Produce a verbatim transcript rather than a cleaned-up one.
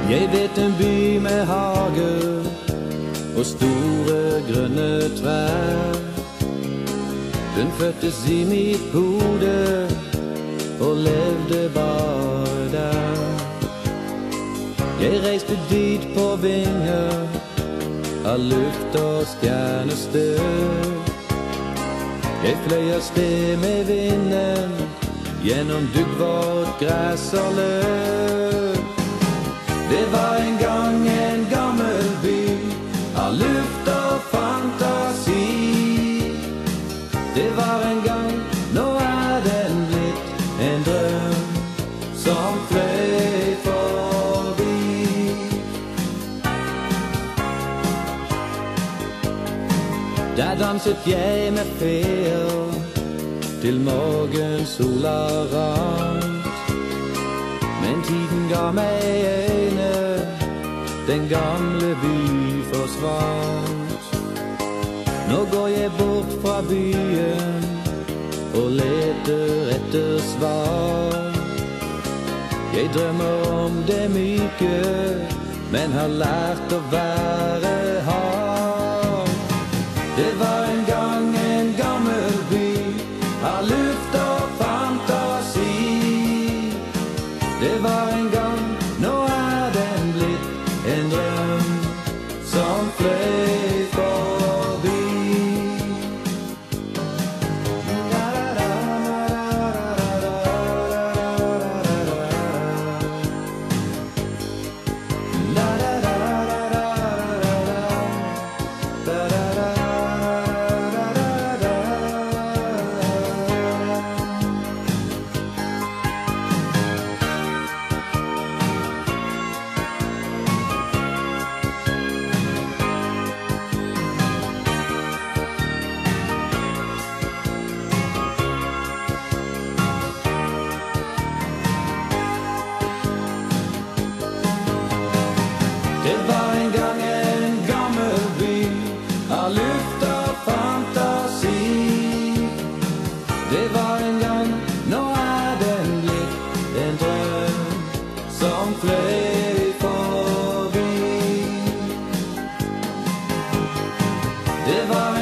Jeg vet en by med hage og store grønne trær. Den fødtes i mitt hode og levde bare der. Jeg reiste dit på vinger av luft og stjernestøv. Jeg fløy av sted med vinden gjennom duggvått gress og løv. Det var en gang en gammel by av luft og fantasi. Det var en gang, nå er den blitt en drøm som fløy forbi. Der danset jeg med feer til morgensola rant. Men tiden ga meg øyne, den gamle by forsvant. Nå går jeg bort fra byen og leter etter svar. Jeg drømmer om det myke, men har lært å være hard. Det var en gang en gammel by av luft og fantasi. Det var en gang, nå er den blitt en drøm som fløy forbi. Det var en gang en gammel by av luft og fantasi. Det var en gang, nå er den blitt en drøm som fløy forbi. Det var